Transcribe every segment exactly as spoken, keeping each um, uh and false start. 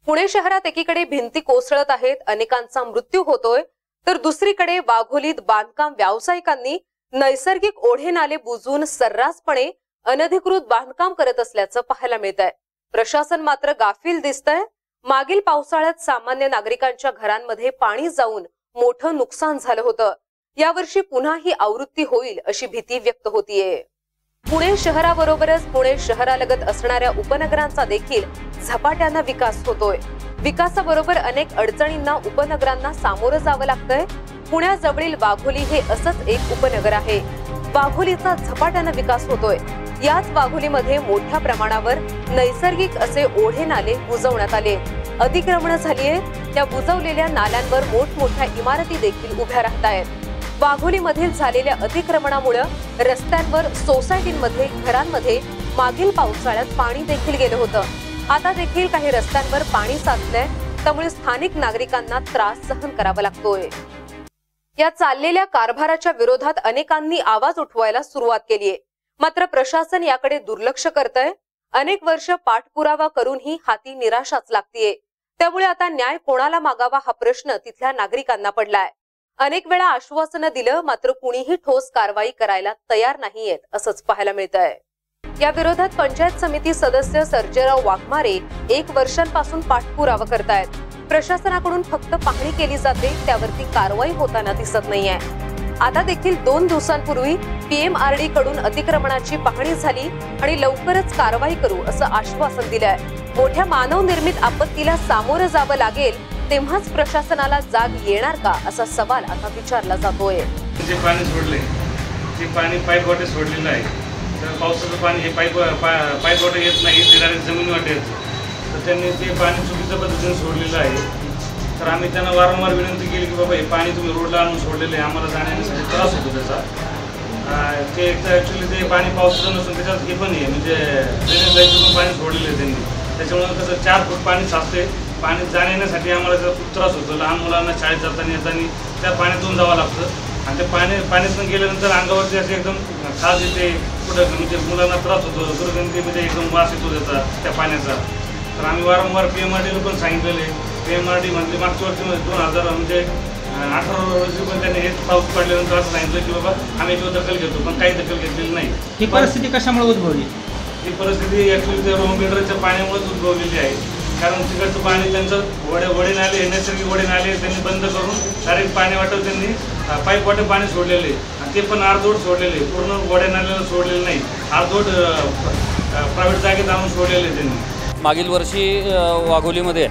पुणे शहरात एकीकडे भिंती कोसळत आहेत, अनेकांचा मृत्यू होतोय, तर दुसरीकडे वाघोलीत बांधकाम व्यावसायिकांनी नैसर्गिक ओढे नाले बुजवून सर्रासपणे अनधिकृत बांधकाम करत असल्याचं पाहायला मिळतंय। प्रशासन मात्र गाफील दिसतंय। मागील पावसाळ्यात सामान्य नागरिकांच्या घरांमध्ये पाणी जाऊन मोठं नुकसान झालं होतं। यावर्षी पुन्हा ही आवृत्ती होईल अशी भीती व्यक्त होतीये। पुणे शहराबरोबरच पुणे शहरालगत असणाऱ्या उपनगरांचा देखील झपाट्याने विकास होतोय। विकासाबरोबर अनेक अडचणींना उपनगरांना सामोरं जावं लागतंय। पुण्याजवळील वाघोली हे असंच एक उपनगर आहे। वाघोलीचा झपाट्याने विकास होतोय। याच वाघोलीमध्ये मोठ्या प्रमाणावर नैसर्गिक असे ओढे नाले बुजवण्यात आले। अतिक्रमण झाली आहेत, त्या बुजवलेल्या नाल्यांवर मोठमोठ्या इमारती देखील उभ्या राहत आहेत। वाघोलीमधील झालेल्या अतिक्रमणामुळे रस्त्यांवर, सोसायटींमध्ये, घरांमध्ये मागील पावसाळ्यात पाणी देखील गेलं होतं। आता देखील काही रस्त्यांवर पाणी साचलंय, त्यामुळे स्थानिक नागरिकांना त्रास सहन करावा लागतोय। या चाललेल्या कारभाराच्या विरोधात अनेकांनी आवाज उठवायला सुरुवात केलीये, मात्र प्रशासन याकडे दुर्लक्ष करतंय। अनेक वर्ष पाठपुरावा करूनही हाती निराशाच लागतीये। त्यामुळे आता न्याय कोणाला मागावा हा प्रश्न तिथल्या नागरिकांना पडलाय। अनेक वेळा आश्वासनं दिलं, मात्र कुणीही ठोस कारवाई करायला तयार नाहीयेत असंच पाहायला मिळतंय। या विरोधात पंचायत समिती सदस्य सर्जेराव वाघमारे एक वर्षांपासून पाठपुरावा करतायत। प्रशासनाकडून फक्त पाहणी केली जाते, त्यावरती कारवाई होताना दिसत नाहीये। आता देखील दोन दिवसांपूर्वी पीएमआरडी कडून अतिक्रमणाची पाहणी झाली आणि लवकरच कारवाई करू असं आश्वासन दिलंय। मोठ्या मानवनिर्मित आपत्तीला सामोरं जावं लागेल, तेव्हाच प्रशासनाला जाग येणार का असा सवाल आता विचारला जातोय। जे पाणी सोडले ते पाणी पाईप वाटे सोडलेलं आहे, तर पावसाचं पाणी हे पाईप पाईप वाटे येत नाही, ते डायरेक्ट जमीन वाटे येतं। तर त्यांनी ते पाणी चुकीच्या पद्धतीने सोडलेलं आहे। तर आम्ही त्यांना वारंवार विनंती केली की बाबा हे पाणी तुम्ही रोडला आणून सोडलेलं आहे, आम्हाला जाण्यासाठी त्रास होतो त्याचा। ते ॲक्च्युली ते पाणी पावसाचं नसून त्याच्यात हे पण आहे, म्हणजे ड्रेनेज लाईनचं पाणी सोडलेलं आहे त्यांनी। त्याच्यामुळे कसं चार फूट पाणी साचते, पाणी जाण्यासाठी आम्हाला त्याचा खूप त्रास होतो। लहान मुलांना शाळेत जाताना येताना त्या पाण्यातून जावं लागतं आणि ते पाणी पाण्यातून गेल्यानंतर अंगावरती असे एकदम खाज येते, कुठं म्हणजे मुलांना त्रास होतो, दुर्गंधीमध्ये एकदम वास येतो त्याचा त्या पाण्याचा। तर आम्ही वारंवार पी एम आर डीला पण सांगितलेले, पी एम आर डी म्हणजे मागच्या वर्षी दोन हजार म्हणजे अठरा वर्षी पण त्यांनी हेच पाऊस पडल्यानंतर असं सांगितलं की बाबा आम्ही याच्यावर दखल घेतो, पण काही दखल घेतलेली नाही। ही परिस्थिती कशामुळे उद्भवली? ही परिस्थिती ॲक्च्युली त्या रोम बिल्डरच्या पाण्यामुळेच उद्भवलेली आहे। कारण तिकडचं पाणी त्यांचं वडे वडे नाले नैसर्गिक वडे नाले त्यांनी बंद करून डायरेक्ट पाणी वाटप त्यांनी पाईप वाटे पाणी सोडलेले, आणि ते पण अर्धवट सोडलेले, पूर्ण वडे नाल्याला सोडलेलं नाही, अर्धवट प्रायव्हेट जागेत आणून सोडलेले त्यांनी। मागील वर्षी वाघोलीमध्ये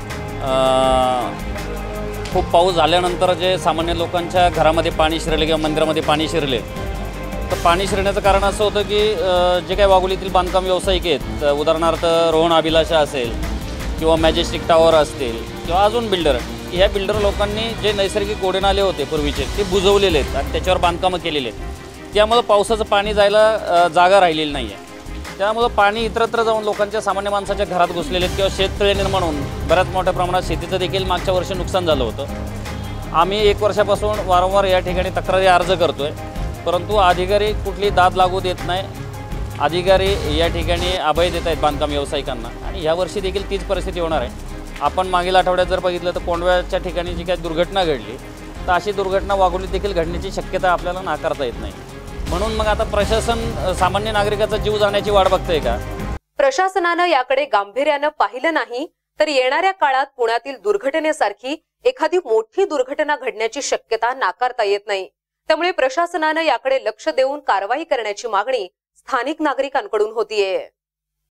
खूप पाऊस झाल्यानंतर जे सामान्य लोकांच्या घरामध्ये पाणी शिरले किंवा मंदिरामध्ये पाणी शिरले, तर पाणी शिरण्याचं कारण असं होतं की जे काही वाघोलीतील बांधकाम व्यावसायिक आहेत, उदाहरणार्थ रोहन अभिलाषा असेल किंवा मॅजेस्टिक टॉवर असतील किंवा अजून बिल्डर, ह्या बिल्डर लोकांनी जे नैसर्गिक ओढे नाले होते पूर्वीचे ते बुजवलेले आहेत आणि त्याच्यावर बांधकामं केलेले आहेत। त्यामुळं पावसाचं पाणी जायला जागा राहिलेली नाही आहे। त्यामुळं पाणी इतरत्र जाऊन लोकांच्या सामान्य माणसाच्या घरात घुसलेले आहेत किंवा शेततळे निर्माण होऊन बऱ्याच मोठ्या प्रमाणात शेतीचं देखील मागच्या वर्षी नुकसान झालं होतं। आम्ही एक वर्षापासून वारंवार या ठिकाणी तक्रारी अर्ज करतो आहे, परंतु अधिकारी कुठली दाद लागू देत नाही। अधिकारी या ठिकाणी अभय देत आहेत बांधकाम व्यावसायिकांना, आणि यावर्षी देखील तीच परिस्थिती होणार आहे। आपण मागील आठवड्यात जर बघितलं तर कोंडव्याच्या ठिकाणी जी काही दुर्घटना घडली, तर अशी दुर्घटना वाघोलीत देखील घडण्याची शक्यता आपल्याला नाकारता येत नाही। म्हणून मग आता प्रशासन सामान्य नागरिकाचा जीव जाण्याची वाट बघतंय का? प्रशासनानं याकडे गांभीर्यानं पाहिलं नाही तर येणाऱ्या काळात पुण्यातील दुर्घटनेसारखी एखादी मोठी दुर्घटना घडण्याची शक्यता नाकारता येत नाही। त्यामुळे प्रशासनानं याकडे लक्ष देऊन कारवाई करण्याची मागणी स्थानिक नागरिकांकडून होतीये।